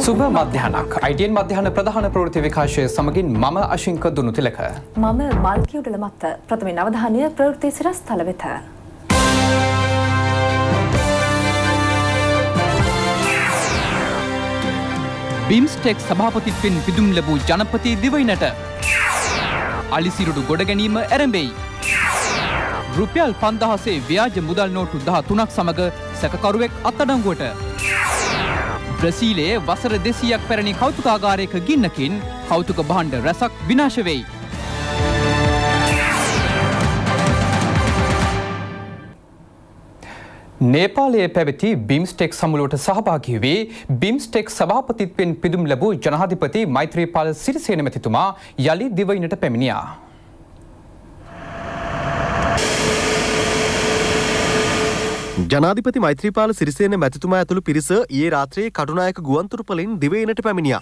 සුබ මධ්‍යහනක් ITN මධ්‍යහන ප්‍රධාන ප්‍රවෘත්ති විකාශය සමගින් මම අශිංක දුනුතිලක. මම මල්කි උඩල මත්ත. ප්‍රථමයෙන් අවධානය ප්‍රවෘත්ති සිරස්තල වෙත. බිම්ස්ටෙක් සභාපතිත්වෙන් පිදුම් ලැබූ ජනපති දිවයිනට අලිසිරුඩු ගොඩ ගැනීම ඇරඹෙයි. රුපියල් 5000 ව්‍යාජ මුදල් නෝටු 13ක් සමග සැකකරුවෙක් අත්අඩංගුවට. බ්‍රසීලයේ වසර 200ක් පැරණි කෞතුකාගාරයක ගින්නකින් කෞතුක භාණ්ඩ රැසක් විනාශ වෙයි. නේපාලයේ පැවති බිම්ස්ටෙක් සමුළුවට සහභාගී වී බිම්ස්ටෙක් සභාපතිත්වයෙන් පිදුම් ලැබූ ජනාධිපති මෛත්‍රීපාල සිරිසේන මැතිතුමා යලි දිවයිනට පැමිණියා. ජනාධිපති මෛත්‍රීපාල සිරිසේන මැතිතුමා ඇතුළු පිරිස ඊයේ රාත්‍රියේ කටුනායක ගුවන්තොටුපළින් දිවයිනට පැමිණියා.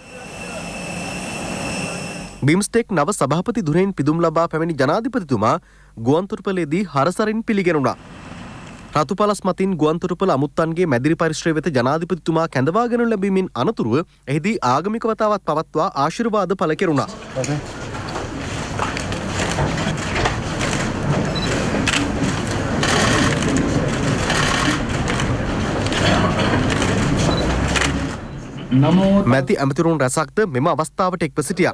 බිම්ස්ටෙක් නව සභාපති ධුරයෙන් පිදුම් ලබා පැමිණි ජනාධිපතිතුමා ගුවන්තොටුපළේදී හරසරින් පිළිගැනුණා. රතුපලස් මතින් ගුවන්තොටුපළ අමුත්තන්ගේ මැදිරි පරිශ්‍රය වෙත ජනාධිපතිතුමා කැඳවාගෙන ලැබීමෙන් අනතුරුව එහිදී ආගමික වතාවත් පවත්වා ආශිර්වාද පළ කෙරුණා. මැති ඇමතිවරුන් රැසක්ද මෙම අවස්ථාවට එක්ව සිටියා.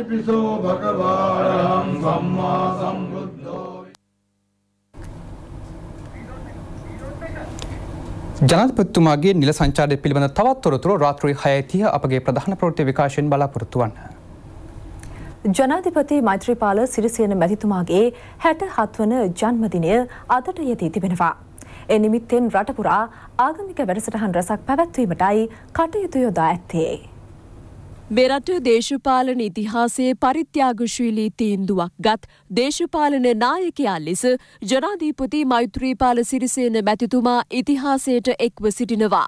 ජනාධිපතිතුමාගේ නිල සංචාරය පිළිබඳ තවත් තොරතුරු රාත්‍රී 6:30 අපගේ ප්‍රධාන ප්‍රවෘත්ති විකාශයෙන් බලාපොරොත්තු වන්න. ජනාධිපති මෛත්‍රීපාල සිරිසේන මැතිතුමාගේ 67 වන ජන්මදිනය අදට යෙදී තිබෙනවා. ඒ නිමිත්තෙන් රට පුරා ආගමික වැඩසටහන් රැසක් පැවැත්වීමටයි කටයුතු යොදා ඇත්තේ. මෙරට දේශපාලන ඉතිහාසයේ පරිත්‍යාගශීලී තීන්දුවක් ගත් දේශපාලන නායකයා ලෙස ජනාධිපති මෛත්‍රීපාල සිරිසේන මැතිතුමා ඉතිහාසයට එක්ව සිටිනවා.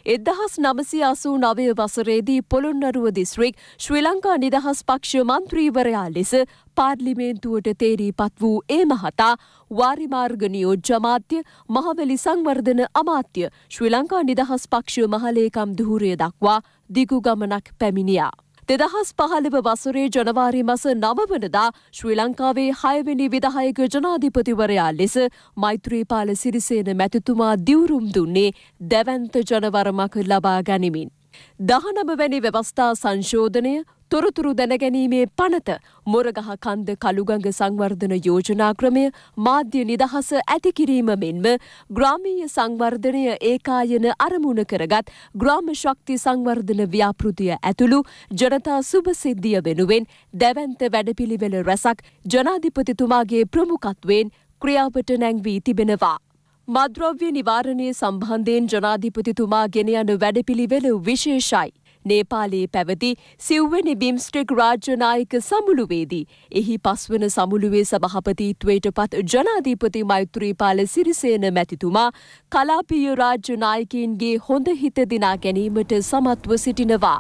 1989 වසරේදී පොළොන්නරුව දිස්ත්‍රික් ශ්‍රී ලංකා නිදහස් පක්ෂ මන්ත්‍රීවරයා ලෙස පාර්ලිමේන්තුවට තේරීපත් වූ ඒ මහතා වාරිමාර්ග නියෝජ්‍ය අමාත්‍ය මහවැලි සංවර්ධන අමාත්‍ය ශ්‍රී ලංකා නිදහස් පක්ෂ මහලේකම් ධූරය දක්වා දිගු ගමනක් පැමිණියා. 2015 වසරේ ජනවාරි මාස 9 වනදා ශ්‍රී ලංකාවේ 6 වෙනි විධායක ජනාධිපතිවරයා ලෙස මෛත්‍රීපාල සිරිසේන මැතිතුමා දිවුරුම් දුන්නේ දැවැන්ත ජනවරමක් ලබා ගනිමින්. 19 වැනි ව්‍යවස්ථා සංශෝධනය, තොරතුරු දැනගැනීමේ පනත, මොරගහ කන්ද කළුගඟ සංවර්ධන යෝජනා ක්‍රමය, මාධ්‍ය නිදහස ඇති කිරීම මෙන්ම ග්‍රාමීය සංවර්ධනය ඒකායන අරමුණ කරගත් ග්‍රාම ශක්ති සංවර්ධන ව්‍යාපෘතිය ඇතුළු ජනතා සුභ සිද්ධිය වෙනුවෙන් දැවැන්ත වැඩපිළිවෙල රැසක් ජනාධිපතිතුමාගේ ප්‍රමුඛත්වයෙන් ක්‍රියාවට නැංවී තිබෙනවා. මද්‍රව්‍ය නිවාරණය සම්බන්ධයෙන් ජනාධිපතිතුමා ගෙන යන වැඩපිළිවෙල විශේෂයි. නේපාලයේ පැවති සිව්වෙනි බිම්ස්ටෙක් රාජ්‍ය නායක සමුළුවේදී එහි පස්වන සමුළුවේ සභාපතිත්වයට පත් ජනාධිපති මෛත්‍රීපාල සිරිසේන මැතිතුමා කලාපීය රාජ්‍ය නායකයින්ගේ හොඳ හිත දිනා ගැනීමට සමත්ව සිටිනවා.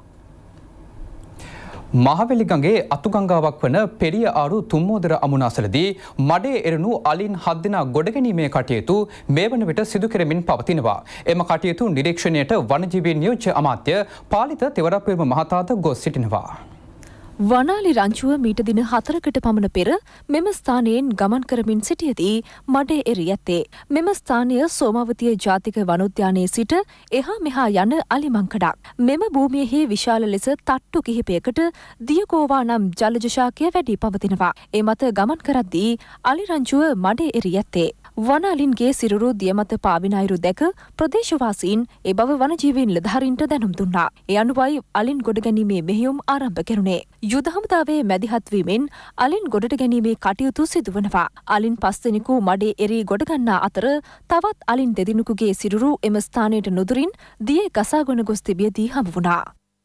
මහවැලිගඟේ අතුගංගාවක් වන පෙරිය ආරු තුම්මෝදර අමුණාසලදී මඩේ එරණු අලින් 7 දෙනා ගොඩගැනීමේ කටයුතු මේ වන විට සිදු කෙරෙමින් පවතිනවා. එම කටයුතු නිරීක්ෂණයට වනජීවී නියෝජ්‍ය අමාත්‍ය පාලිත තෙවරපිරම මහතාද ගොස් සිටිනවා. වනාලි රංචුව මීට දින 4කට පමණ පෙර මෙම ස්ථානයෙන් ගමන් කරමින් සිටියදී මඩේ එරී ඇත්තේ. මෙම ස්ථානය සෝමවතිය ජාතික වනෝද්‍යානයේ සිට එහා මෙහා යන අලිමංකඩක්. මෙම භූමියෙහි විශාල ලෙස තට්ටු කිහිපයකට දියකෝවා නම් ජලජ ශාකය වැඩි පවතිනවා. ඒ මත ගමන් කරද්දී අලි රංචුව මඩේ එරී ඇත්තේ. වනාලින්ගේ සිරුරු දිය මත පාවින අයුරු දැක ප්‍රදේශවාසීන් ඒ බව වනජීවීන් නිලධාරීන්ට දැනුම් දුන්නා. ඒ අනුවයි අලින් ගොඩගැනීමේ මෙහෙයුම් ආරම්භ කෙරුණේ. යුද හමුදාවේ මැදිහත් වීමෙන් අලින් ගොඩට ගැනීමේ කටයුතු සිදුවනවා. අලින් 5 දෙනෙකු මඩේ එරී ගොඩගන්නා අතර තවත් අලින් 2 දෙනෙකුගේ සිරුරු එම ස්ථානයට නුදුරින් දියේ ගසාගෙන ගොස් තිබියදී හමු වුණා.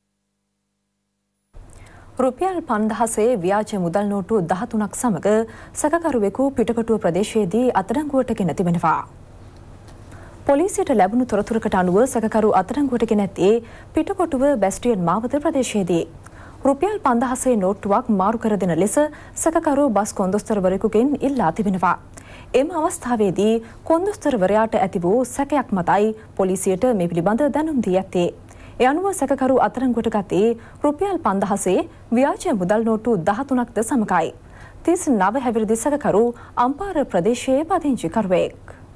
රුපියල් 5000 ව්‍යාජ මුදල් නෝටු 13ක් සමග සැකකරුවෙකු පිටකොටුව ප්‍රදේශයේදී අත්අඩංගුවට ගෙන තිබෙනවා. පොලිසියට ලැබුණු තොරතුරකට අනුව සැකකරු අත්අඩංගුවට ගෙන ඇත්තේ පිටකොටුව බැස්ටියන් මාවත ප්‍රදේශයේදී. රුපියල් 5000 නෝට්ටුවක් මාරු කර දෙන ලෙස සැකකරු බස් කොන්දොස්තරවරයෙකුගෙන් ඉල්ලා තිබෙනවා. එම අවස්ථාවේදී කොන්දොස්තරවරයාට ඇති වූ සැකයක් මතයි පොලිසියට මේ පිළිබඳ දැනුම් දී ඇත්තේ. ඒ අනුව සැකකරු අත්අඩංගුවට ගත්තේ රුපියල් 5000 ව්‍යාජ මුදල් නෝටු 13ක්ද සමගයි. 39 හැවිරිදි සැකකරු අම්පාර ප්‍රදේශයේ පදිංචිකරුවෙක්.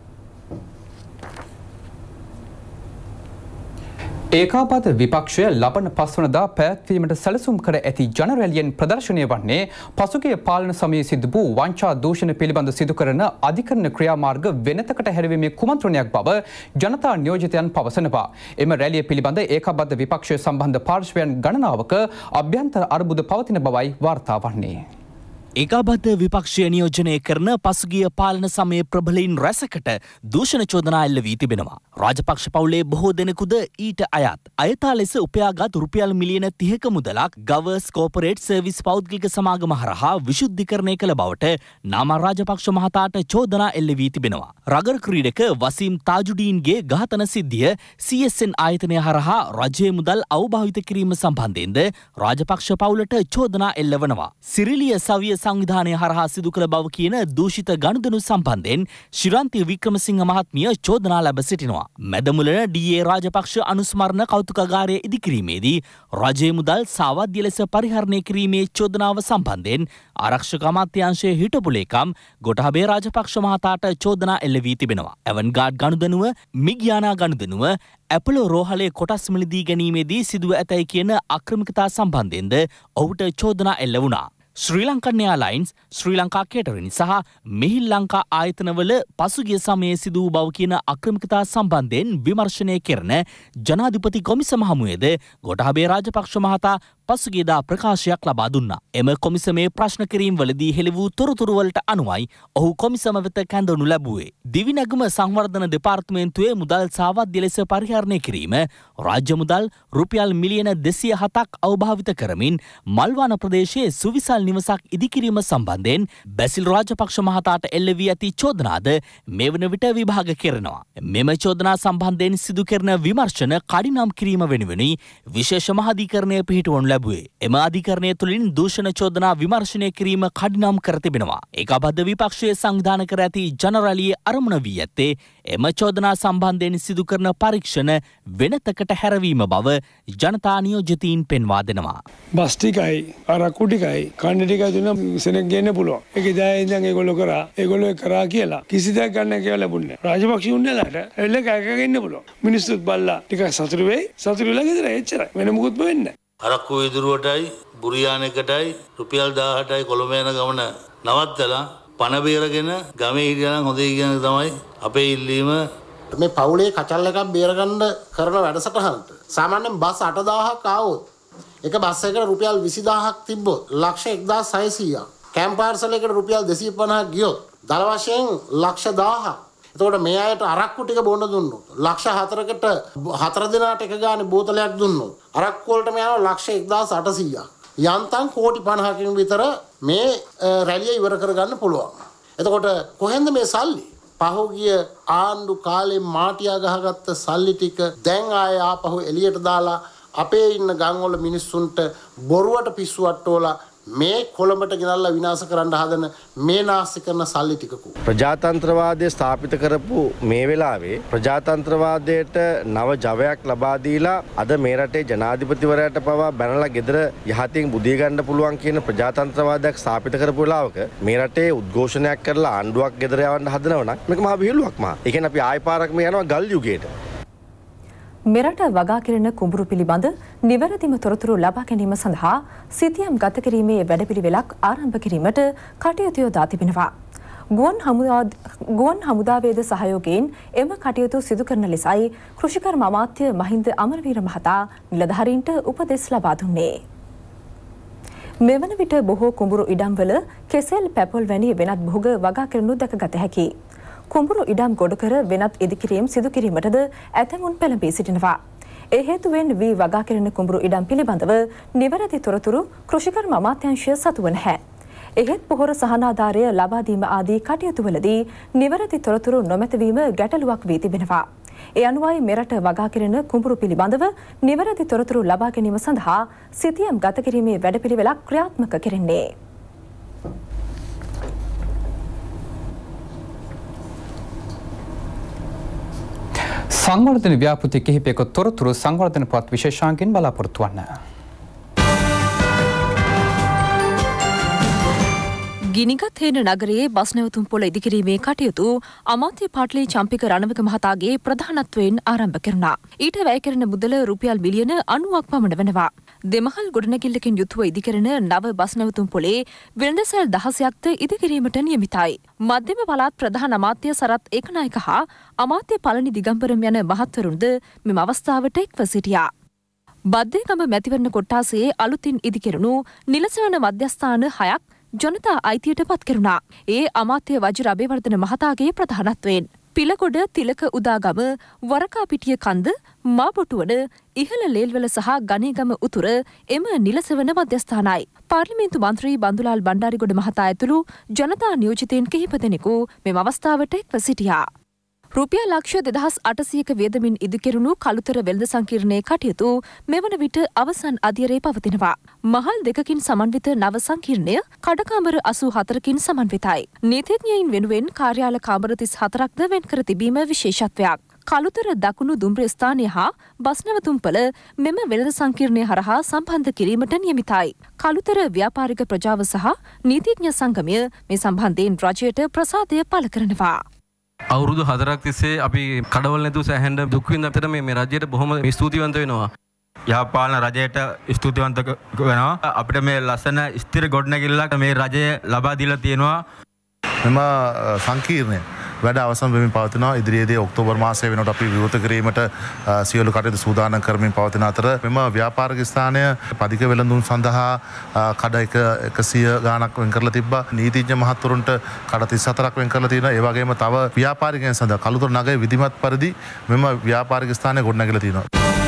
ඒකාබද්ධ විපක්ෂය ලබන 5 වනදා පැවැත්වීමට සැලසුම් කර ඇති ජන රැලියෙන් ප්‍රදර්ශනය වන්නේ පසුගිය පාලන සමයේ සිදු වූ වංචා දූෂණ පිළිබඳ සිදු කරන අධිකරණ ක්‍රියාමාර්ග වෙනතකට හැරවීමේ කුමන්ත්‍රණයක් බව ජනතා නියෝජිතයන් පවසනවා. එම රැලිය පිළිබඳ ඒකාබද්ධ විපක්ෂය සම්බන්ධ පාර්ශ්වයන් ගණනාවක අභ්‍යන්තර අර්බුද පවතින බවයි වාර්තා වන්නේ. ඒකාබද්ධ විපක්ෂය නියෝජනය කරන පසුගිය පාලන සමයේ ප්‍රබලයින් රැසකට දූෂණ චෝදනා එල්ල වී තිබෙනවා. රාජපක්ෂ පවුලේ බොහෝ දෙනෙකුද ඊට අයත්. අයථා ලෙස උපයාගත් රුපියල් මිලියන 30ක මුදලක් ගවර්ස් කෝපරේට් සර්විස් පෞද්ගලික සමාගම හරහා විශුද්ධිකරණය කළ බවට නාමල් රාජපක්ෂ මහතාට චෝදනා එල්ල වී තිබෙනවා. රගර් ක්‍රීඩක වසීම් තාජුඩීන්ගේ ඝාතන සිද්ධිය CSN ආයතනය හරහා රජයේ මුදල් අවභාවිත කිරීම සම්බන්ධයෙන්ද රාජපක්ෂ පවුලට චෝදනා එල්ල වනවා. සිරිලිය සවිය සංවිධානය හරහා සිදු කළ බව කියන දූෂිත ගනුදෙනු සම්බන්ධයෙන් ශිරාන්ති වික්‍රමසිංහ මහත්මිය චෝදනා ලැබ සිටිනවා. මැදමුලන ඩී.ඒ. රාජපක්ෂ අනුස්මරණ කෞතුකාගාරය ඉදිකිරීමේදී රජයේ මුදල් සාවද්‍ය ලෙස පරිහරණය කිරීමේ චෝදනාව සම්බන්ධයෙන් ආරක්ෂක අමාත්‍යාංශයේ හිටපු ලේකම් ගොටහබේ රාජපක්ෂ මහතාට චෝදනා එල්ල වී තිබෙනවා. එවන්ගාඩ් ගනුදෙනුව, මිග්යානා ගනුදෙනුව, ඇපලෝ රෝහලේ කොටස් මිලදී ගැනීමේදී සිදුව ඇතැයි කියන අක්‍රමිකතා සම්බන්ධයෙන්ද ඔහුට චෝදනා එල්ල වුණා. Sri Lankan airlines, Sri Lanka catering සහ මෙහිල් ලංකා ආයතනවල පසුගිය සමයේ සිදු වූ බව කියන අක්‍රමිකතා සම්බන්ධයෙන් විමර්ශනය කරන ජනාධිපති කොමිසම හමුවේද ගොටහබේ රාජපක්ෂ මහතා පසුගියදා ප්‍රකාශයක් ලබා දුන්නා. එම කොමිසමේ ප්‍රශ්න කිරීම් වලදී හෙළි වූ තොරතුරු වලට අනුවයි ඔහු කොමිසම වෙත කැඳවනු ලැබුවේ. දිවිනැගුම සංවර්ධන දෙපාර්තමේන්තුවේ මුදල් සාවද්‍ය ලෙස පරිහරණය කිරීම, රාජ්‍ය මුදල් රුපියල් මිලියන 207ක් අවභාවිත කරමින් මල්වාන ප්‍රදේශයේ සුවිසල් නිවසක් ඉදිකිරීම සම්බන්ධයෙන් බැසිල් රාජපක්ෂ මහතාට එල්ල වී ඇති චෝදනාද මේ වන විට විභාග කරනවා. මෙම චෝදනා සම්බන්ධයෙන් සිදු කරන විමර්ශන කඩිනම් කිරීම වෙනුවෙනි විශේෂ මහාධිකරණය පිහිටවනු ලැබුවේ. එම අධිකරණය තුළින් දූෂණ චෝදනා විමර්ශනය කිරීම කඩිනම් කර තිබෙනවා. ඒකාබද්ධ විපක්ෂයේ සංවිධානය කර ඇති ජන රැළියේ අරමුණ වී ඇත්තේ එම චෝදනා සම්බන්ධයෙන් සිදු කරන පරීක්ෂණ වෙනතකට හැරවීම බව ජනතා නියෝජිතයින් පෙන්වා දෙනවා. බස් ටිකයි අරක්කු ටිකයි කන්න ටිකයි දුන්න සෙනග ගේන්න පුළුවන්. ඒක ඉතින් ඉඳන් ඒගොල්ලෝ කරා කියලා කිසි දෙයක් ගන්න කියලා ලැබුණේ නැහැ. රාජපක්ෂ උන්නලාට එල්ල කැකගෙන ඉන්න පුළුවන්. මිනිස්සුත් බල්ලා ටිකක් සතුටු වෙයි. සතුටු වෙලා ගෙදර එච්චරයි. වෙන මොකුත් වෙන්නේ නැහැ. අරක්කු විදුරුවටයි බුරියානකටයි රුපියල් 18යි කොළඹ යන ගමන නවත්තලා පණ බේරගෙන ගමේ හිටියනම් හොඳයි කියන තමයි අපේ ඉල්ලීම. මේ පවුලේ කචල් එකක් බේරගන්න කරන වැඩසටහනට සාමාන්‍යයෙන් බස් 8000ක් ආවොත් එක බස් එකකට රුපියල් 20000ක් තිබ්බොත් ලක්ෂ 1600ක් කැම්ප් පාර්සල් එකකට රුපියල් 250ක් ගියොත් දල වශයෙන් ලක්ෂ 1000ක්. එතකොට මේ අයට අරක්කු ටික බොන්න දුන්නොත් ලක්ෂ 4කට 4 දිනකට එක ගානේ බෝතලයක් දුන්නොත් අරක්කු වලටම යනවා ලක්ෂ 1800ක්. යන්තම් කෝටි 50කින් විතර මේ රැළිය ඉවර කරගන්න පුළුවන්. එතකොට කොහෙන්ද මේ සල්ලි? පහුගිය ආණ්ඩු කාලේ මාටියා ගහගත්ත සල්ලි ටික දැන් ආයේ ආපහු එළියට දාලා අපේ ඉන්න ගම්වල මිනිස්සුන්ට බොරුවට පිස්සුවට ඕලා මේ කොළඹට ගෙනල්ලා විනාශ කරන්න හදන මේ නාස්ති කරන සල්ලි ටිකකු. ප්‍රජාතන්ත්‍රවාදය ස්ථාපිත කරපු මේ වෙලාවේ ප්‍රජාතන්ත්‍රවාදයට නව ජවයක් ලබා දීලා අද මේ රටේ ජනාධිපතිවරයාට පවා බැනලා ගෙදර යහතින් බුදිය ගන්න පුළුවන් කියන ප්‍රජාතන්ත්‍රවාදයක් ස්ථාපිත කරපු වෙලාවක මේ රටේ උද්ඝෝෂණයක් කරලා ආණ්ඩුවක් ගෙදර යවන්න හදනව නම් මේක මහා විහිළුවක් මහා. ඒ කියන්නේ අපි ආයි පාරක් මේ යනවා ගල් යුගයට. මෙරට වගා කෙරෙන කුඹුරු පිළිබඳ නිවැරදිම තොරතුරු ලබා ගැනීම සඳහා සිතියම් ගත කිරීමේ වැඩපිළිවෙලක් ආරම්භ කිරීමට කටයුතු යොදා තිබෙනවා. ගුවන් හමුදාවේද සහයෝගයෙන් එම කටයුතු සිදු කරන ලෙසයි කෘෂිකර්ම අමාත්‍ය මහින්ද අමරවීර මහතා නිලධාරීන්ට උපදෙස් ලබා දුන්නේ. මෙවන විට බොහෝ කුඹුරු ඉඩම්වල කෙසෙල් පැපොල් වැනි වෙනත් භෝග වගා කරනු දැකගත හැකියි. කුඹුරු ඉඩම් ගොඩ කර වෙනත් ඉදිකිරීම් සිදු කිරීමටද ඇතැමුන් පෙළඹී සිටිනවා. ඒ හේතුවෙන් වී වගා කෙරෙන කුඹුරු ඉඩම් පිළිබඳව නිවැරදි තොරතුරු කෘෂිකර්ම අමාත්‍යාංශය සතුව නැහැ. එහෙත් පොහොර සහනාධාරය ලබා දීම ආදී කටයුතුවලදී නිවැරදි තොරතුරු නොමැතිවීම ගැටලුවක් වී තිබෙනවා. ඒ අනුවයි මෙරට වගා කෙරෙන කුඹුරු පිළිබඳව නිවැරදි තොරතුරු ලබා ගැනීම සඳහා සිතියම් ගත කිරීමේ වැඩපිළිවෙලක් ක්‍රියාත්මක කෙරෙන්නේ. සංවර්ධන ව්‍යාපෘති කිහිපයක තොරතුරු සංවර්ධන පත් විශේෂාංගයෙන් බලාපොරොත්තු වන්න. ගිනිගත් හේන නගරයේ බස් නැවතුම් පොළ ඉදිකිරීමේ කටයුතු අමාත්‍ය පාටලී චම්පික රණවක මහතාගේ ප්‍රධානත්වයෙන් ආරම්භ කෙරුණා. ඊට වැය කරන මුදල රුපියල් මිලියන 90ක් පමණ වෙනවා. දෙමහල් ගොඩනැගිල්ලකින් යුතුව ඉදිකරන නව බස් නැවතුම් පොළේ වෙළඳසැල් 16ක්ද ඉදිකිරීමට නියමිතයි. මධ්‍යම පළාත් ප්‍රධාන අමාත්‍ය සරත් ඒකනායක හා අමාත්‍ය පළනි දිගම්බරම් යන මහත්වරුන්ද මෙම අවස්ථාවට එක්ව සිටියා. බද්දේගම මැතිවරණ කොට්ටාසයේ අලුතින් ඉදිකරනු නිලසවන මධ්‍යස්ථාන 6ක් ජනතා අයිතියට පත් කෙරුණා. ඒ අමාත්‍ය වජිර අබේවර්ධන මහතාගේ ප්‍රධානත්වයෙන්. පිලකොඩ තිලක උදාගම වරකාපිටිය කන්ද මාබොටුවන ඉහළ ලේල්වල සහ ගණේගම උතුර එම නිලසවන මධ්‍යස්ථානයි. පාර්ලිමේන්තු මන්ත්‍රී බන්දුලාල් බණ්ඩාරිගොඩ මහතා ඇතුළු ජනතා නියෝජිතයින් කිහිප දෙනෙකු මෙම අවස්ථාවට එක්ව සිටියා. රුපියල් ලක්ෂ 2800ක වියදමින් ඉදිකෙරුණු කළුතර වෙළඳ සංකීර්ණයේ කටයුතු මෙවන විට අවසන් අධියරේ පවතිනවා. මහල් දෙකකින් සමන්විත නව සංකීර්ණය කඩකාමර 84කින් සමන්විතයි. නීතිඥයින් වෙනුවෙන් කාර්යාල කාමර 34ක්ද වෙන් කර තිබීම විශේෂත්වයක්. කළුතර දකුණු දුම්රිය ස්ථානය හා බස් නැවතුම්පළ මෙම වෙළඳ සංකීර්ණය හරහා සම්බන්ධ කිරීමට නියමිතයි. කළුතර ව්‍යාපාරික ප්‍රජාව සහ නීතිඥ සංගමය මේ සම්බන්ධයෙන් රජයට ප්‍රසාදය පළ කරනවා. අවුරුදු 4ක් තිස්සේ අපි කඩවල නැතුව සැහැඬ දුක් විඳ අපිට මේ රජයට බොහොම ස්තුතිවන්ත වෙනවා. යහපාලන රජයට ස්තුතිවන්ත වෙනවා. අපිට මේ ලස්සන ස්ථිර ගොඩනැගිල්ලක් මේ රජය ලබා දීලා තියෙනවා. මෙම සංකීර්ණය වැඩ අවසන් වෙමින් පවතිනවා. ඉදිරියේදී ඔක්තෝබර් මාසයේ වෙනකොට අපි විවෘත කිරීමට සියලු කටයුතු සූදානම් කරමින් පවතින අතර මෙම ව්‍යාපාරික ස්ථානය පදික වෙළඳුන් සඳහා කඩ 100 ගාණක් වෙන් කරලා තිබ්බා. නීතිඥ මහත්වරුන්ට කඩ 34ක් වෙන් කරලා තියෙනවා. ඒ වගේම තව ව්‍යාපාරිකයන් සඳහා කළුතර නගරයේ විධිමත් පරිදි මෙම ව්‍යාපාරික ස්ථානය ගොඩනැගිලා තියෙනවා.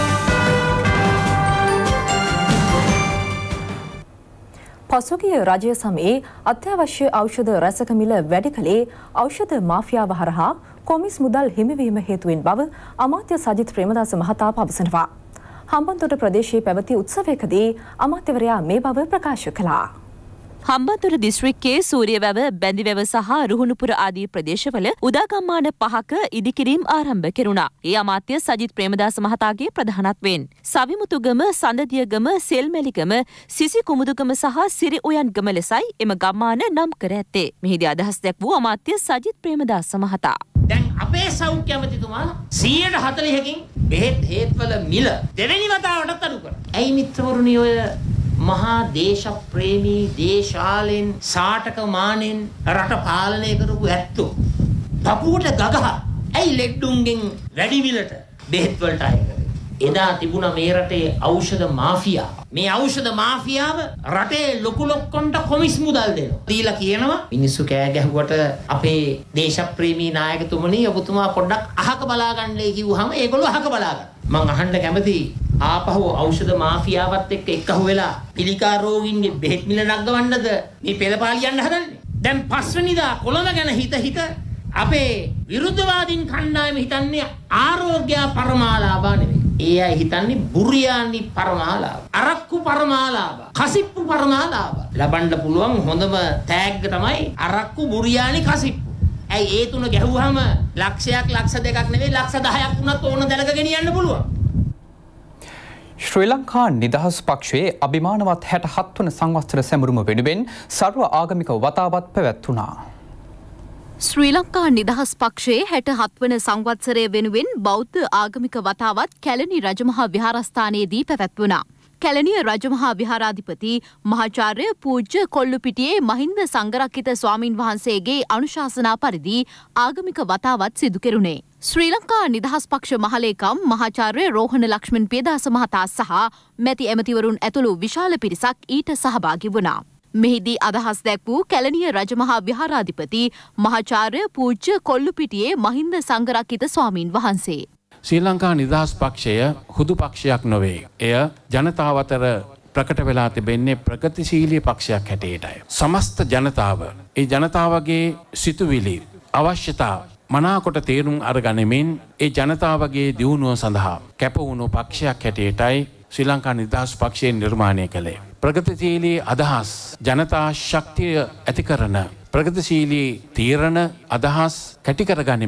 පසුගිය රජය සමයේ අත්‍යවශ්‍ය ඖෂධ රැසක මිල වැඩි කළේ ඖෂධ මාෆියාව හරහා කොමිස් මුදල් හිමිවීම හේතුවෙන් බව අමාත්‍ය සජිත් ප්‍රේමදාස මහතා පවසනවා. හම්බන්තොට ප්‍රදේශයේ පැවති උත්සවයකදී අමාත්‍යවරයා මේ බව ප්‍රකාශ කළා. හම්බන්තොට දිස්ත්‍රික්කයේ සූරියවැව, බැඳිවැව සහ රුහුණුපුර ආදී ප්‍රදේශවල උදාගම්මාන 5ක ඉදිකිරීම් ආරම්භ කෙරුණා. ඒ අමාත්‍ය සජිත් ප්‍රේමදාස මහතාගේ ප්‍රධානත්වයෙන් සවිමුතුගම, සඳදියගම, සෙල්මැලිගම, සිසි කුමුදුගම සහ සිරි උයන්ගම ලෙසයි එම ගම්මාන නම් කර ඇත්තේ. මෙහිදී අදහස් දැක්වූ අමාත්‍ය සජිත් ප්‍රේමදාස මහතා. දැන් අපේ සෞඛ්‍ය ඇමතිතුමා 140කින් බෙහෙත් හේත්වල මිල දෙවෙනි වතාවටත් අඩු කරා. ඇයි මිත්‍රවරුනි ඔය මහා දේශප්‍රේමී දේශාලෙන් සාටක මානෙන් රට පාලනය කරපු ඇත්තෝ පපුවට ගගහ ඇයි ලෙඩ්ඩුන්ගෙන් වැඩි විලට බෙහෙත් වලට අය කරේ? එදා තිබුණා මේ රටේ ඖෂධ මාෆියා. මේ ඖෂධ මාෆියාව රටේ ලොකු ලොක්කොන්ට කොමිස් මුදල් දෙනවා. දීලා කියනවා මිනිස්සු කෑ ගැහුවට අපේ දේශප්‍රේමී නායකතුමනි ඔබතුමා පොඩ්ඩක් අහක බලා ගන්නයි කිව්වහම ඒගොල්ලෝ අහක බලා ගන්න. මං අහන්න කැමතියි ආපහු ඖෂධ මාෆියාවත් එක්ක එක්කහුව වෙලා පිළිකා රෝගීන්ගේ බෙහෙත් මිල නගවන්නද මේ පෙළපාලියන්න හදන්නේ? දැන් පස්වෙනිදා කොළඹ ගැන හිත අපේ විරුද්ධවාදීන් කණ්ඩායම හිතන්නේ ආරෝග්‍ය පරමාලාභ නෙවෙයි. ඒ අය හිතන්නේ බුරියානි පරමාලාභ, අරක්කු පරමාලාභ, කසිප්පු පරමාලාභ. ලබන්න පුළුවන් හොඳම තෑග්ග තමයි අරක්කු, බුරියානි, කසිප්පු. ඇයි ඒ තුන ගැහුවාම ලක්ෂයක්, ලක්ෂ දෙකක් නෙවෙයි ලක්ෂ 10ක් වුණත් ඕන දැලක ගෙනියන්න පුළුවන්. ශ්‍රී ලංකා නිදහස් පක්ෂයේ අභිමානවත් 67 වන සංවත්සර සැමරුම වෙනුවෙන් සර්ව ආගමික වතාවත් පැවැත්වුණා. ශ්‍රී ලංකා නිදහස් පක්ෂයේ 67 වන සංවත්සරය වෙනුවෙන් බෞද්ධ ආගමික වතාවත් කැලණි රජමහා විහාරස්ථානයේදී පැවැත්වුණා. කැලණිය රජමහා විහාරාධිපති මහාචාර්ය පූජ්‍ය කොල්ලුපිටියේ මහින්ද සංඝරක්කිත ස්වාමින් වහන්සේගේ අනුශාසනා පරිදි ආගමික වතාවත් සිදු කෙරුණේ. ශ්‍රී ලංකා නිදහස් පක්ෂ මහලේකම් මහාචාර්ය රෝහණ ලක්ෂ්මන් පියදාස මහතා සහ මැති ඇමතිවරුන් ඇතුළු විශාල පිරිසක් ඊට සහභාගී වුණා. මෙහිදී අදහස් දැක්වූ කැලණිය රජමහා විහාරාධිපති මහාචාර්ය පූජ්‍ය කොල්ලුපිටියේ මහින්ද සංඝරක්කිත ස්වාමින් වහන්සේ ශ්‍රී ලංකා නිදහස් පක්ෂය හුදු පක්ෂයක් නොවේ. එය ජනතාව අතර ප්‍රකට වෙලා තිබෙන්නේ ප්‍රගතිශීලී පක්ෂයක් හැටියටයි. සමස්ත ජනතාව ඒ ජනතාවගේ සිතුවිලි අවශ්‍යතා මනාකොට තේරුම් අරගනිමින් ඒ ජනතාවගේ දියුණුව සඳහා කැප වුණු පක්ෂයක් හැටියටයි ශ්‍රී ලංකා නිදහස් පක්ෂය නිර්මාණය කළේ. ප්‍රගතිශීලී අදහස් ජනතා ශක්තිය ඇති කරන ප්‍රගතිශීලී තීරණ අදහස් කැටි කර ගනිමින්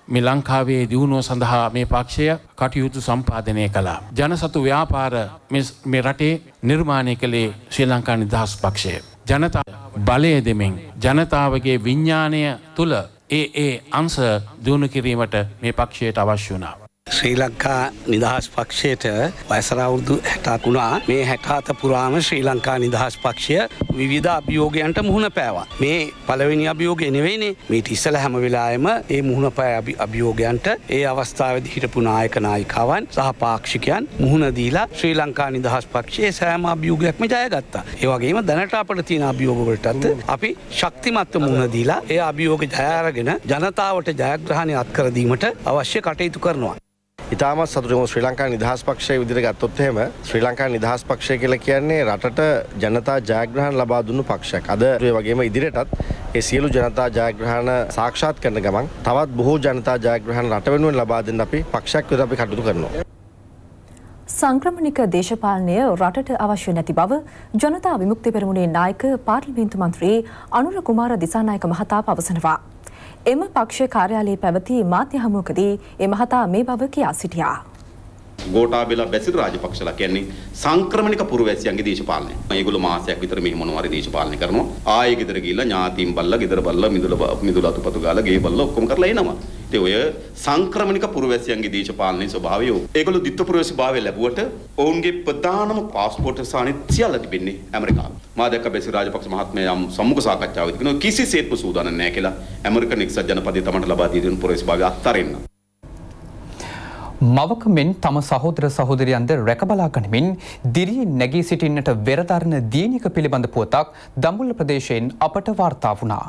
මේ ලංකාවේ දියුණුව සඳහා මේ පක්ෂය කටයුතු සම්පාදනය කළා. ජනසතු ව්‍යාපාර මේ රටේ නිර්මාණය කළේ ශ්‍රී ලංකා නිදහස් පක්ෂය. ජනතා බලය දෙමින් ජනතාවගේ විඥාණය තුළ ඒ අංශ දියුණු කිරීමට මේ පක්ෂයට අවශ්‍ය වුණා. ශ්‍රී ලංකා නිදහස් පක්ෂයට වයසර අවුරුදු 60ක් වුණා. මේ 67 පුරාම ශ්‍රී ලංකා නිදහස් පක්ෂය විවිධ අභියෝගයන්ට මුහුණ පෑවා. මේ පළවෙනි අභියෝගය නෙවෙයිනේ. මේ ඉස්සෙල්ලා හැම වෙලාවෙම මේ මුහුණ පෑ අභියෝගයන්ට ඒ අවස්ථාවේදී හිටපු නායක නායිකාවන් සහ පාක්ෂිකයන් මුහුණ දීලා ශ්‍රී ලංකා නිදහස් පක්ෂයේ සෑම අභියෝගයක්ම ජයගත්තා. ඒ වගේම දැනට අපිට තියෙන අභියෝග වලටත් අපි ශක්තිමත්ව මුහුණ දීලා ඒ අභියෝග ජය අරගෙන ජනතාවට ජයග්‍රහණය අත්කර දීමට අවශ්‍ය කටයුතු කරනවා. ඉතාමත් සතුටුම ශ්‍රී ලංකා නිදහස් පක්ෂය විදිහට ගත්තොත් එහෙම ශ්‍රී ලංකා නිදහස් පක්ෂය කියලා කියන්නේ රටට ජනතා ජයග්‍රහණ ලබා දුන්නු පක්ෂයක්. අද ඒ වගේම ඉදිරියටත් ඒ සියලු ජනතා ජයග්‍රහණ සාක්ෂාත් කරන ගමන් තවත් බොහෝ ජනතා ජයග්‍රහණ රට වෙනුවෙන් ලබා දෙන්න අපි පක්ෂයක් විදිහට අපි කටයුතු කරනවා. සංක්‍රමණික දේශපාලනය රටට අවශ්‍ය නැති බව ජනතා විමුක්ති පෙරමුණේ නායක පාර්ලිමේන්තු මන්ත්‍රී අනුර කුමාර දිසානායක මහතා පවසනවා. එම පක්ෂ කාර්යාලයේ පැවති මාධ්‍ය හමුවකදී ඒ මහතා මේ බව කියා සිටියා. ගෝඨාභය බැසිල් රාජපක්ෂලා කියන්නේ සංක්‍රමණික පුරවැසියන්ගේ දේශපාලනය. මේගොල්ලෝ මාසයක් විතර මෙහි මොනවාරි දේශපාලනය කරනවා. ආයෙ ගෙදර ගිහිල්ලා ඥාතීන් බල්ලා ගෙදර බල්ලා මිදුල අතුපතු ගාලා ගේ බල්ලා ඔක්කොම කරලා එනවා. ඉතින් ඔය සංක්‍රමණික පුරවැසියන්ගේ දේශපාලනයේ ස්වභාවය ඒගොල්ලෝ ditth පුරවැසි භාවය ලැබුවට ඔවුන්ගේ ප්‍රධානම පාස්පෝර්ට් සානිත් සියල්ල තිබෙන්නේ ඇමරිකාවේ. මා දැක්ක බැසිල් රාජපක්ෂ මහත්මයා යම් සම්මුඛ සාකච්ඡාවකදී කියනවා කිසිසේත්ම සූදානම් නැහැ කියලා ඇමරිකන් එක්සත් ජනපදයේ තමන්ට ලබා දී දෙන පුරවැසි භාවය අත්හරින්න. මවක මෙන් තම සහෝදර සහෝදරියන්ද රැකබලා ගනිමින් දිරියෙන් නැගී සිටින්නට වෙරදරන දියණියක පිළිබඳ පුවතක් දඹුල්ල ප්‍රදේශයෙන් අපට වාර්තා වුණා.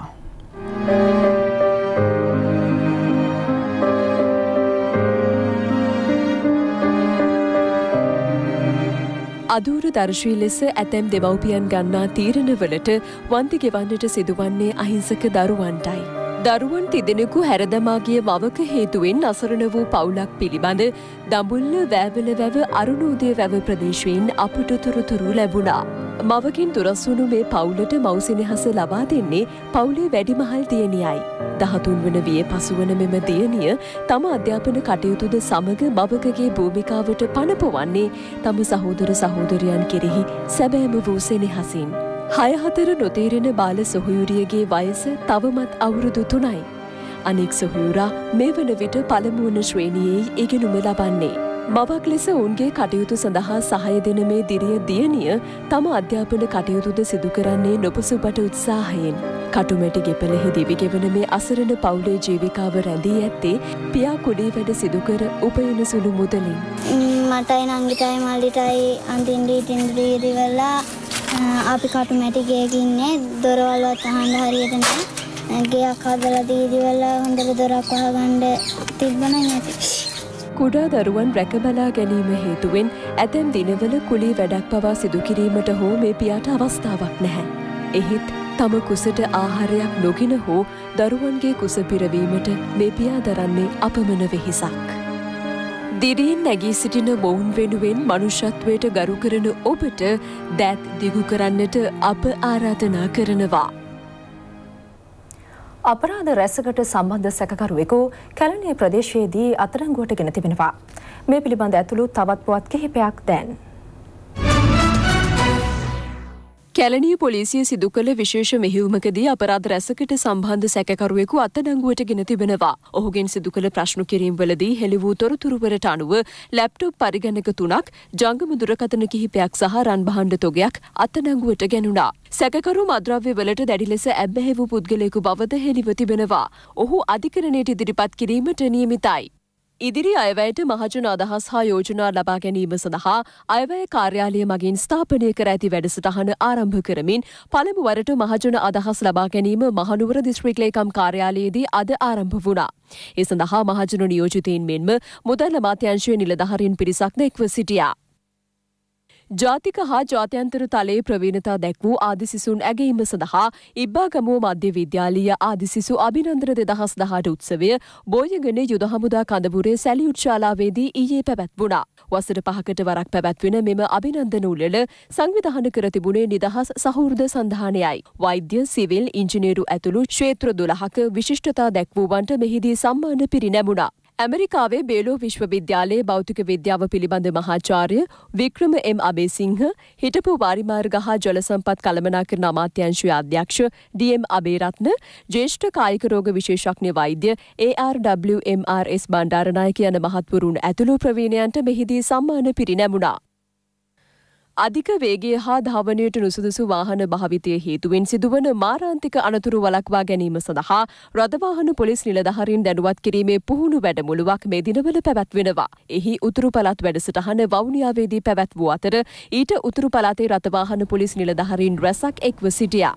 අදූර දර්ශී ලෙස ඇතැම් දෙමව්පියන් ගන්නා තීරණවලට වන්දි ගෙවන්නට සිදුවන්නේ අහිංසක දරුවන්ටයි. දරුවන් තිදෙනෙකු හැරදමාගිය මවක හේතුවෙන් අසරණ වූ පවුලක් පිළිබඳ දඹුල්ල වෑවල වැව අරුණෝදය වැව ප්‍රදේශයෙන් අපට තොරතුරු ලැබුණා. මවකින් දුරස් වුණු මේ පවුලට මව්සෙනෙහස ලබා දෙන්නේ පවුලේ වැඩිමහල් දියණියයි. 13 වන වියේ පසුවන මෙම දියණිය තම අධ්‍යාපන කටයුතුද සමග මවකගේ භූමිකාවට පනපවන්නේ තම සහෝදර සහෝදරයන් කෙරෙහි සැබෑම වූ සෙනෙහසින්. 6-4 නොතේරෙන බාල සොහොයුරියගේ වයස තවමත් අවුරුදු 3යි. අනෙක් සොහොයුරා මේ වන විට පළමු වන ශ්‍රේණියේ ඉගෙනුම ලබන්නේ. මවක් ලෙස ඔවුන්ගේ කටයුතු සඳහා සහාය දෙන මේ දිරිය දියණිය තම අධ්‍යාපන කටයුතුද සිදු කරන්නේ නොපසුබට උත්සාහයෙන්. කටුමැටි ගෙපලෙහි දිවිගෙවන මේ අසරණ පවුලේ ජීවිකාව රැඳී ඇත්තේ පියා කුඩේ වැඩ සිදු කර උපයන සුළු මුදලින්. මටයි නංගිටයි මල්ලිටයි අන්තින්ඩී ටින්ඩී වෙලා අපි කටුමැටි ගේක ඉන්නේ දොරවල්වත් අහන්න හරියට නැහැ. ගෙයක් හදලා දීදිවලා හොඳට දොරක් වහගන්න තිබ්බනම් නැති. කුඩා දරුවන් රැකබලා ගැනීම හේතුවෙන් ඇතැම් දිනවල කුලී වැඩක් පවා සිදු කිරීමට හෝ මේ පියාට අවස්ථාවක් නැහැ. එහෙත් තම කුසට ආහාරයක් නොගෙන හෝ දරුවන්ගේ කුස පිරවීමට මේ පියා දරන්නේ අපමණ වෙහෙසක්. දිරියෙන් නැගී සිටින මොවුන් වෙනුවෙන් මනුෂ්‍යත්වයට ගරු කරන ඔබට දෑත් දිගු කරන්නට අප ආරාධනා කරනවා. අපරාධ රැසකට සම්බන්ධ සැකකරුවෙකු කැලණිය ප්‍රදේශයේදී අත්අඩංගුවට ගෙන තිබෙනවා. මේ පිළිබඳ ඇතුළු තවත් පුවත් කිහිපයක් දැන්. කැලණිය පොලිසිය සිදු කළ විශේෂ මෙහෙයුමකදී අපරාධ රැසකට සම්බන්ධ සැකකරුවෙකු අත්අඩංගුවට ගෙන තිබෙනවා. ඔහුගෙන් සිදු කළ ප්‍රශ්න කිරීම්වලදී හෙළි වූ තොරතුරුවලට අනුව ලැප්ටොප් පරිගණක 3ක්, ජංගම දුරකථන කිහිපයක් සහ රන් භාණ්ඩ තොගයක් අත්අඩංගුවට ගැනුණා. සැකකරු මද්‍රව්‍ය වලට දැඩි ලෙස ඇබ්බැහි වූ පුද්ගලයෙකු බවද හෙළිව තිබෙනවා. ඔහු අධිකරණයට ඉදිරිපත් කිරීමට නියමිතයි. ඉදිරි අයවැයට මහජන අදහස් හා යෝජනා ලබා ගැනීම සඳහා අයවැය කාර්යාලය මගින් ස්ථාපනය කර ඇති වැඩසටහන ආරම්භ කරමින් පළමු වරට මහජන අදහස් ලබා ගැනීම මහනුවර දිස්ත්‍රික් ලේකම් කාර්යාලයේදී අද ආරම්භ වුණා. ඒ සඳහා මහජන නියෝජිතයින් මෙන්ම මුදල් අමාත්‍යාංශයේ නිලධාරීන් පිරිසක්ද එක්ව සිටියා. ජාතික හා ජාත්‍යන්තර තලයේ ප්‍රවීණතා දැක් වූ ආදිසිසුන් ඇගීම සඳහා ඉබ්බාගමුව මධ්‍ය විද්‍යාලීය ආදිසිසු අභිනන්දන 2018 උත්සවය බෝයගනේ යුද හමුදා කඳවුරේ සැලියුට් ශාලාවේදී ඊයේ පැවැත්වුණා. වසර 5කට වරක් පැවැත්වෙන මෙම අභිනන්දන උළෙල සංවිධානය කර තිබුණේ නිදහස් සහෘද සන්ධානයයි. වෛද්‍ය, සිවිල්, ඉංජිනේරු ඇතුළු ක්ෂේත්‍ර 12ක විශිෂ්ටතා දැක්වූවන්ට මෙහිදී සම්මාන පිරිනැමුණා. ඇමරිකාවේ බේලෝ විශ්වවිද්‍යාලයේ භෞතික විද්‍යාව පිළිබඳ මහාචාර්ය වික්‍රම එම් අබේසිංහ, හිටපු වාරිමාර්ග හා ජල සම්පත් කළමනාකරන අමාත්‍යාංශයේ අධ්‍යක්ෂ ඩී.එම්. අබේරත්න, ජ්‍යෙෂ්ඨ කායික රෝග විශේෂඥ වෛද්‍ය AR.WMRS බණ්ඩාරනායක යන මහත්වරුන් ඇතුළු ප්‍රවීණයන්ට මෙහිදී සම්මාන පිරිනැමුණා. අධික වේගය හා ධාවනයට නුසුදුසු වාහන භාවිතය හේතුවෙන් සිදුවන මාරාන්තික අනතුරු වළක්වා ගැනීම සඳහා රථවාහන පොලිස් නිලධාරීන් දැනුවත් කිරීමේ පුහුණු වැඩමුළුවක් මේ දිනවල පැවැත්වෙනවා. එහි උතුරු පළාත් වැඩසටහන වවුනියාවේදී පැවැත්වූ අතර ඊට උතුරු පළාතේ රථවාහන පොලිස් නිලධාරීන් රැසක් එක්ව සිටියා.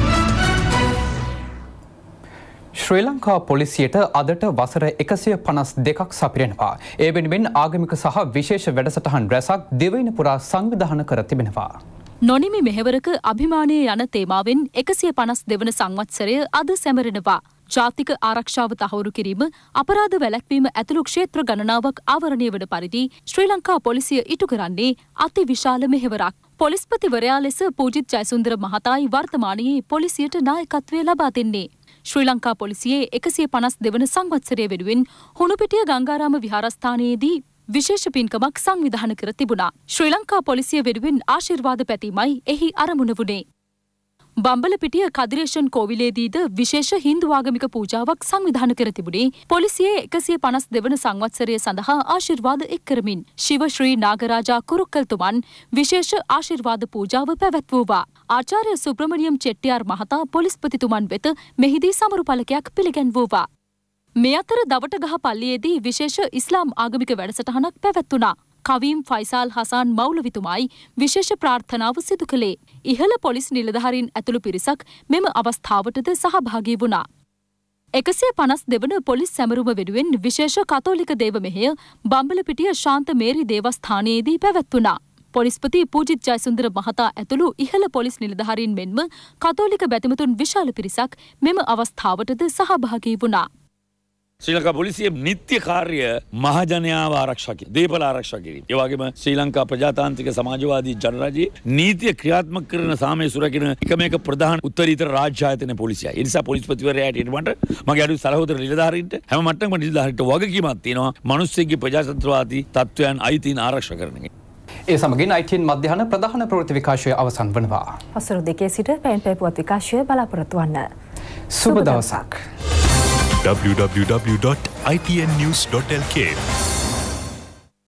ශ්‍රී ලංකා පොලිසියට අදට වසර 152ක් සපිරෙනවා. ඒ වෙනුවෙන් ආගමික සහ විශේෂ වැඩසටහන් රැසක් දිවයින පුරා සංවිධානය කර තිබෙනවා. නොනිමි මෙහෙවරක අභිමානය යන තේමාවෙන් 152 වන සංවත්සරය අද සැමරෙනවා. ජාතික ආරක්ෂාව තහවුරු කිරීම, අපරාධ වැළැක්වීම ඇතුළු ක්ෂේත්‍ර ගණනාවක් ආවරණය වන පරිදි ශ්‍රී ලංකා පොලිසිය ඉටු කරන්නේ අති විශාල මෙහෙවරක්. පොලිස්පතිවරයා ලෙස පූජිත් ජයසුන්දර මහතායි වර්තමානයේ පොලිසියට නායකත්වය ලබා දෙන්නේ. ශ්‍රී ලංකා පොලිසියේ 152 වන සංවත්සරය වෙනුවෙන් හුණුපිටිය ගංගාරාම විහාරස්ථානයේදී විශේෂ පින්කමක් සංවිධානය කර තිබුණා. ශ්‍රී ලංකා පොලිසිය වෙනුවෙන් ආශිර්වාද පැතීමයි එහි අරමුණ වුණේ. බම්බලපිටිය කදිරේෂන් කෝවිලේදීද විශේෂ හින්දු ආගමික පූජාවක් සංවිධානය කර තිබුණේ පොලිසියේ 152 වන සංවත්සරය සඳහා ආශිර්වාද එක් කරමින්. ශිව ශ්‍රී නාගරාජා කුරුක්කල්තුමන් විශේෂ ආශිර්වාද පූජාව පැවැත්වුවා. ආචාර්ය සුබ්‍රමණියම් චෙට්ටියාර් මහතා පොලිස්පතිතුමන් වෙත මෙහිදී සමරු පලකයක් පිළිගැන්වුවා. මේ අතර දවටගහ පල්ලියේදී විශේෂ ඉස්ලාම් ආගමික වැඩසටහනක් පැවැත්වුණා. කවීම් ෆයිසාල් හසාන් මෞලවිතුමායි විශේෂ ප්‍රාර්ථනාව සිදු කළේ. ඉහළ පොලිස් නිලධාරීන් ඇතුළු පිරිසක් මෙම අවස්ථාවටද සහභාගී වුණා. 152 වන පොලිස් සැමරුම වෙනුවෙන් විශේෂ කතෝලික දේව මෙහෙය බම්බලපිටිය ශාන්ත මේරි දේවස්ථානයේදී පැවැත්වුණා. පොලිස්පති පූජිත් ජයසුන්දර මහතා ඇතුළු ඉහළ පොලිස් නිලධාරීන් මෙන්ම කතෝලික බැතිමතුන් විශාල පිරිසක් මෙම අවස්ථාවටද සහභාගී වුණා. ශ්‍රී ලංකා පොලිසිය නිත්‍ය කාර්ය මහජනයාව ආරක්ෂා කිරීම, දේපල ආරක්ෂා කිරීම. ඒ වගේම ශ්‍රී ලංකා ප්‍රජාතාන්ත්‍රික සමාජවාදී ජනරජයේ නීතිය ක්‍රියාත්මක කරන සාමය සුරකින එකම එක ප්‍රධාන උත්තරීතර රාජ්‍ය ආයතන පොලිසියයි. ඒ නිසා පොලිස්පතිවරයාට ඊට මගේ අඩු සහෝදර නිලධාරීන්ට හැම මට්ටමකම නිලධාරීන්ට වගකීමක් තියෙනවා මිනිස්සුන්ගේ ප්‍රජාතන්ත්‍රවාදී තත්ත්වයන් අයිතීන් ආරක්ෂා කරන එක. ඒ සමගින් ITN මධ්‍යහන ප්‍රධාන ප්‍රවෘත්ති විකාශය අවසන් වනවා. පසුරු 2 සිට පැන් පුවත් විකාශය බලාපොරොත්තු වන්න. සුබ දවසක්. www.itnnews.lk